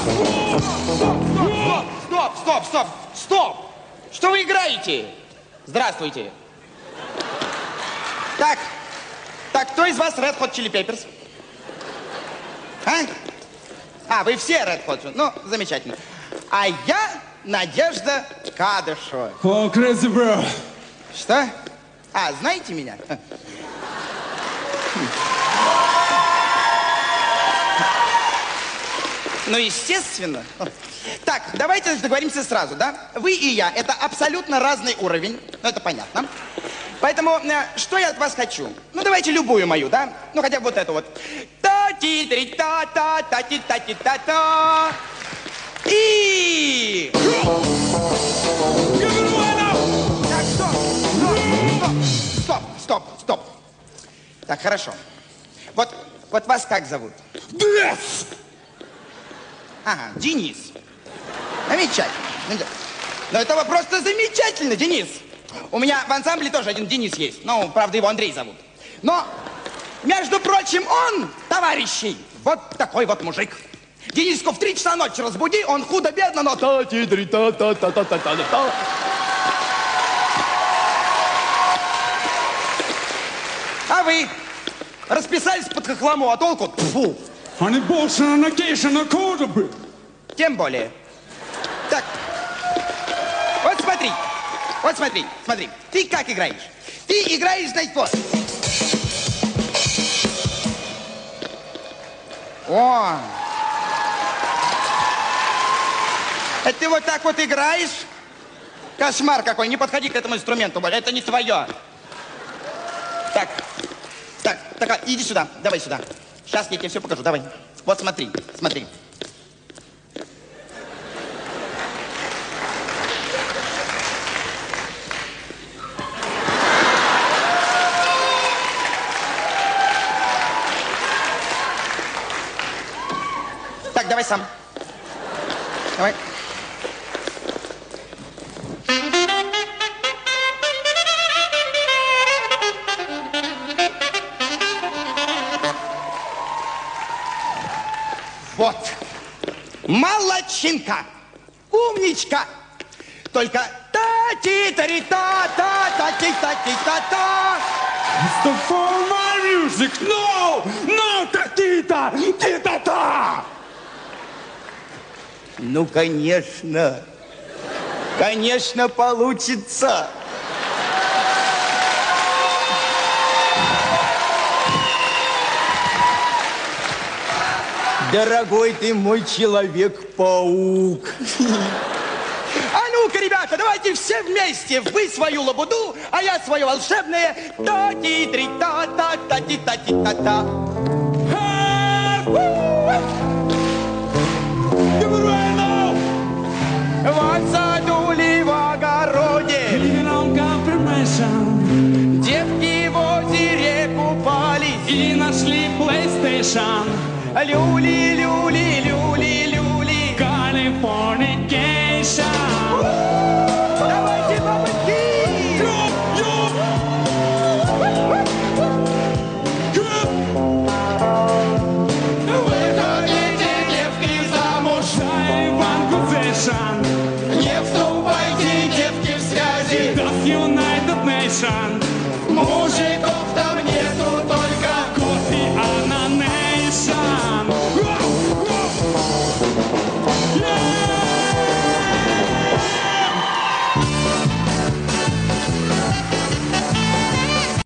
Стоп! Что вы играете? Здравствуйте. Так, кто из вас Red Hot Chili Peppers? Вы все Red Hot. Ну, замечательно. А я Надежда Кадышева. О, crazy bro. Что? Знаете меня? Ну, естественно. Так, давайте договоримся сразу, да? Вы и я – это абсолютно разный уровень. Ну, это понятно. Поэтому, что я от вас хочу? Ну, давайте любую мою, да? Ну, хотя бы вот эту вот. Та-ти-три-та-та-та-ти-та-ти-та-та. И... Так, стоп. Так, хорошо. Вот вас как зовут? Денис. Замечательно. Но это просто замечательно, Денис. У меня в ансамбле тоже один Денис есть. Ну, правда, его Андрей зовут. Но, между прочим, он, товарищи, вот такой вот мужик. Дениску в 3 часа ночи разбуди, он худо-бедно, но... А вы расписались под хохлому, а толку? Фу. Они больше на кейше на коду бы. Тем более. Так, вот смотри. Ты как играешь? Ты играешь, значит, вот. О! Это ты вот так вот играешь? Кошмар какой, не подходи к этому инструменту, это не твое. Так, иди сюда, давай сюда. Сейчас я тебе все покажу, давай. Вот смотри. Так, давай сам. Давай. Вот. Молодчинка. Умничка. Только та-ти-та-ри-та-та-та-ти-та-ти-та-та. Stop for my music. No, та-ти-та, ти-та-та. Ну, конечно. Конечно, получится. Дорогой ты мой Человек-паук. А ну-ка, ребята, давайте все вместе. Вы свою лабуду, а я свое волшебное. Та-ти-три-та-та-та-ти-та-ти-та-та. Вот в саду ли в огороде девки в озере купались И нашли PlayStation. Люли. Californication.